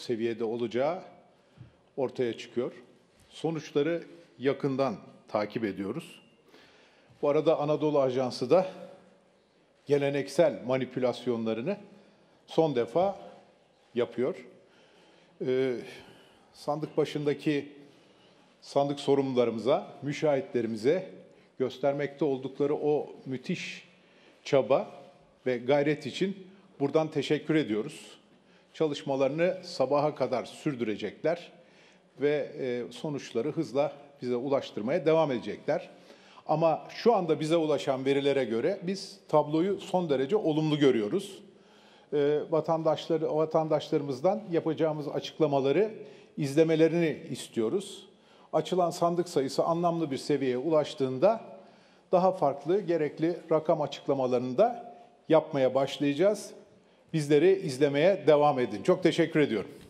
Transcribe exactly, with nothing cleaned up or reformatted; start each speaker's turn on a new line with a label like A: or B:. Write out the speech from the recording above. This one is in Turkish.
A: seviyede olacağı ortaya çıkıyor. Sonuçları yakından takip ediyoruz. Bu arada Anadolu Ajansı da geleneksel manipülasyonlarını son defa yapıyor. Ee, sandık başındaki sandık sorumlularımıza, müşahitlerimize göstermekte oldukları o müthiş çaba ve gayret için buradan teşekkür ediyoruz. Çalışmalarını sabaha kadar sürdürecekler ve sonuçları hızla bize ulaştırmaya devam edecekler. Ama şu anda bize ulaşan verilere göre biz tabloyu son derece olumlu görüyoruz. Vatandaşları, vatandaşlarımızdan yapacağımız açıklamaları izlemelerini istiyoruz. Açılan sandık sayısı anlamlı bir seviyeye ulaştığında daha farklı, gerekli rakam açıklamalarını da yapmaya başlayacağız. Bizleri izlemeye devam edin. Çok teşekkür ediyorum.